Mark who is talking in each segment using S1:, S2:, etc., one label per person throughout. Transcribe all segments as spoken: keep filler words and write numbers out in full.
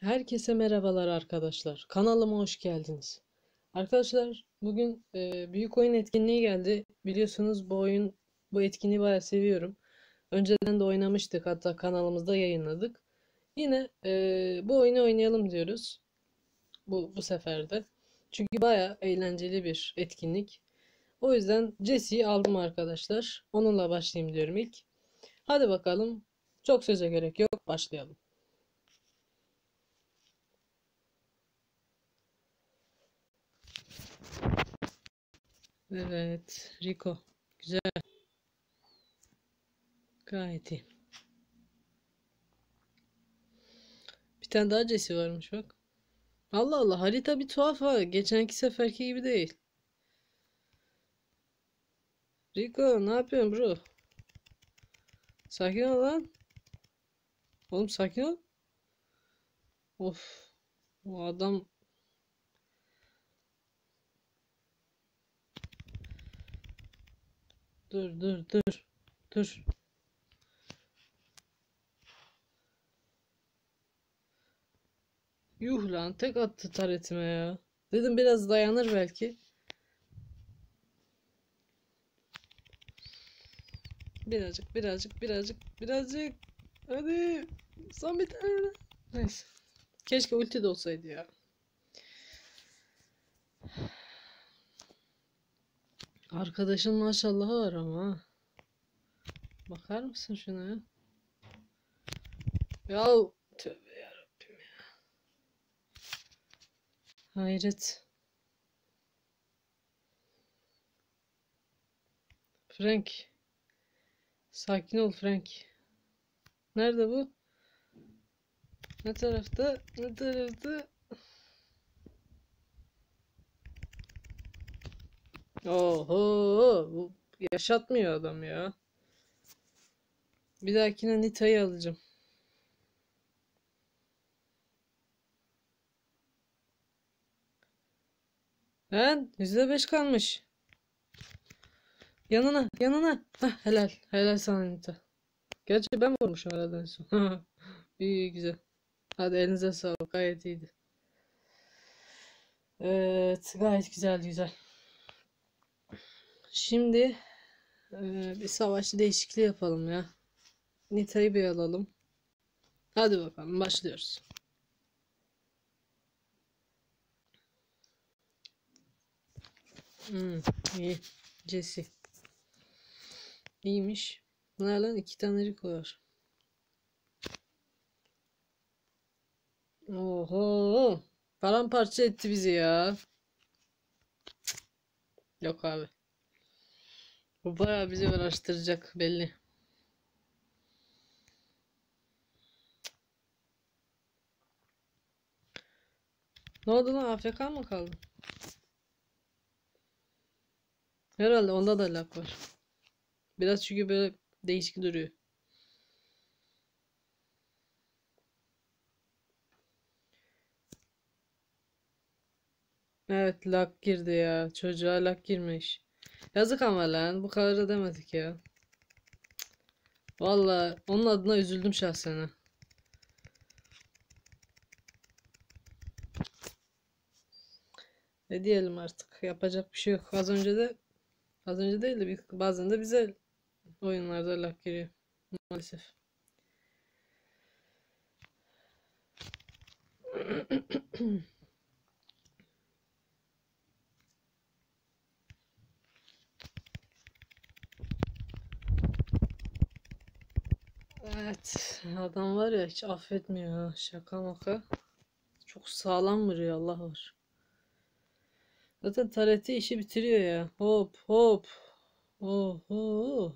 S1: Herkese merhabalar arkadaşlar. Kanalıma hoş geldiniz. Arkadaşlar bugün e, büyük oyun etkinliği geldi. Biliyorsunuz bu oyun bu etkinliği bayağı seviyorum. Önceden de oynamıştık, hatta kanalımızda yayınladık. Yine e, bu oyunu oynayalım diyoruz. Bu bu sefer de. Çünkü bayağı eğlenceli bir etkinlik. O yüzden Jesse'yi aldım arkadaşlar. Onunla başlayayım diyorum ilk. Hadi bakalım. Çok söze gerek yok. Başlayalım. Evet, Rico. Güzel. Gayet iyi. Bir tane daha Jesse varmış bak. Allah Allah, harita bir tuhaf ha. Geçenki seferki gibi değil. Rico ne yapıyorsun bro? Sakin ol lan. Oğlum sakin ol. Of. O adam. Dur dur dur. Dur. Yuh lan, tek attı taretime ya. Dedim biraz dayanır belki. Birazcık birazcık birazcık birazcık. Hadi. Son bir tane. Neyse. Keşke ulti de olsaydı ya. Arkadaşın maşallahı var ama ha. Bakar mısın şuna ya? Ya tövbe yarabbim ya. Hayret. Frank. Sakin ol Frank. Nerede bu? Ne tarafta? Ne tarafta? Oho, bu yaşatmıyor adam ya. Bir dahakine Nita'yı alacağım. Lan yüzde beş kalmış. Yanına, yanına. Hah, helal. Helal sana Nita. Gerçi ben vurmuşum herhalde en son. İyi, güzel. Hadi elinize sağlık. Gayet iyiydi. Evet, gayet güzel, güzel. Şimdi e, bir savaşçı değişikliği yapalım ya. Nita'yı bir alalım. Hadi bakalım, başlıyoruz. Hmm, iyi. Jesse. İyiymiş. Bunlar lan, iki tane Rico var. Oho. Paramparça etti bizi ya. Yok abi. Bu bayağı bizi uğraştıracak belli. Ne oldu lan? A F K mı kaldı? Herhalde onda da lag var. Biraz çünkü böyle değişik duruyor. Evet, lag girdi ya. Çocuğa lag girmiş. Yazık ama lan. Bu kadar da demedik ya. Vallahi onun adına üzüldüm şahsen ha. Ne diyelim artık. Yapacak bir şey yok. Az önce de az önce değil de bir- bazen de bize oyunlarda lag giriyor. Maalesef. Evet. Adam var ya, hiç affetmiyor ha. Şaka maka. Çok sağlam vuruyor, Allah var. Zaten tarihte işi bitiriyor ya. Hop hop. Oho.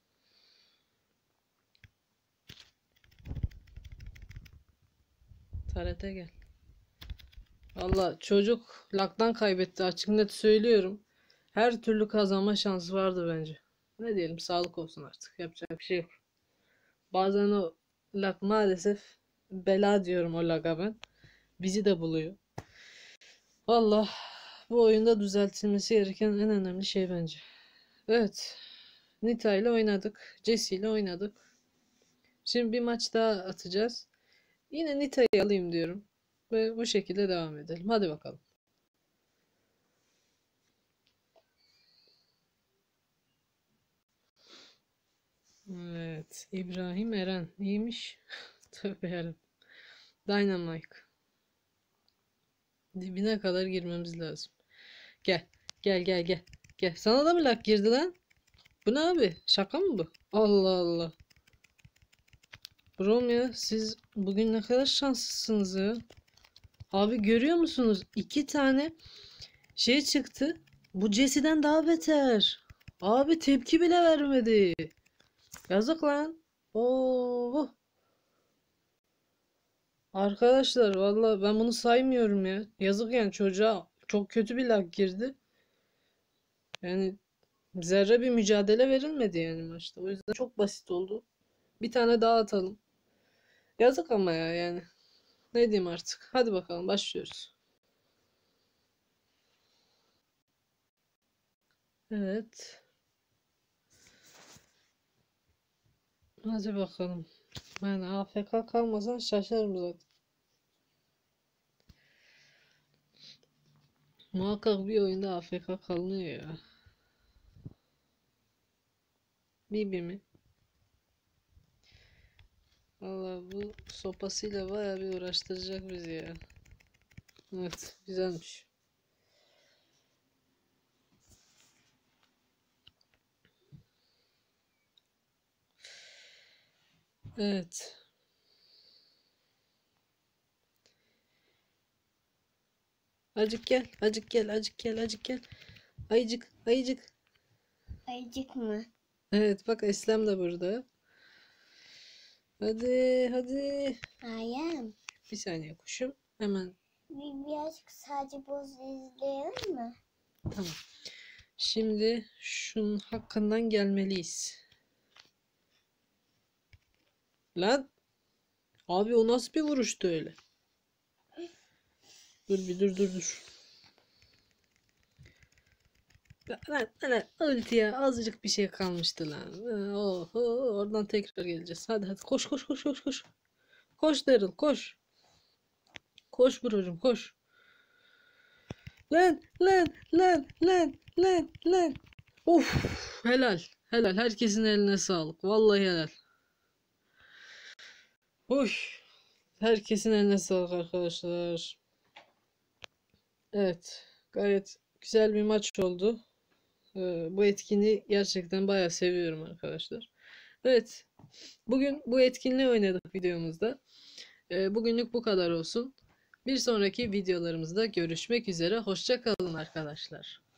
S1: Tarete gel. Valla çocuk laktan kaybetti, açık net söylüyorum. Her türlü kazanma şansı vardı bence. Ne diyelim, sağlık olsun artık. Yapacak bir şey yok. Bazen o lak maalesef, bela diyorum o laga ben. Bizi de buluyor. Valla bu oyunda düzeltilmesi gereken en önemli şey bence. Evet. Nita ile oynadık. Jesse ile oynadık. Şimdi bir maç daha atacağız. Yine Nita'yı alayım diyorum. ve bu şekilde devam edelim. Hadi bakalım. Evet. İbrahim Eren. Neymiş? Tövbe yarabbim. Dynamite. Dibine kadar girmemiz lazım. Gel. Gel gel gel. Gel. Sana da mı lag girdi lan? Bu ne abi? Şaka mı bu? Allah Allah. Brom ya siz bugün ne kadar şanslısınız ya. Abi görüyor musunuz? İki tane şey çıktı. Bu Jesse'den daha beter. Abi tepki bile vermedi. Yazık lan. Oo. Arkadaşlar valla ben bunu saymıyorum ya. Yazık yani çocuğa çok kötü bir lag girdi. Yani zerre bir mücadele verilmedi yani maçta. O yüzden çok basit oldu. Bir tane daha atalım. Yazık ama ya yani. Ne diyeyim artık. Hadi bakalım başlıyoruz. Evet. Hadi bakalım. Ben A F K kalmasan şaşarım zaten. Muhakkak bir oyunda A F K kalınıyor ya. Bibi mi? Valla bu sopasıyla bayağı bir uğraştıracak bizi ya. Evet, güzelmiş. Evet. Acık gel, acık gel, acık gel, acık gel. Ayıcık, ayıcık.
S2: Ayıcık mı?
S1: Evet, bak Eslem de burada. Hadi, hadi.
S2: Ayağım.
S1: Bir saniye kuşum. Hemen.
S2: Bir birazcık sadece boz izleyelim mi?
S1: Tamam. Şimdi şunun hakkından gelmeliyiz. Lan. Abi o nasıl bir vuruştu öyle? Dur bir dur dur dur. Lan, lan, ultiye azıcık bir şey kalmıştı lan. Oho, oradan tekrar geleceğiz. Hadi hadi koş koş koş koş koş. Koş Daryl koş. Koş brocum koş. Lan lan lan lan lan lan. Of helal. Helal. Herkesin eline sağlık. Vallahi helal. Uy. Herkesin eline sağlık arkadaşlar. Evet. Gayet güzel bir maç oldu. Ee, bu etkinliği gerçekten bayağı seviyorum arkadaşlar. Evet. Bugün bu etkinliği oynadık videomuzda. Ee, bugünlük bu kadar olsun. Bir sonraki videolarımızda görüşmek üzere. Hoşça kalın arkadaşlar.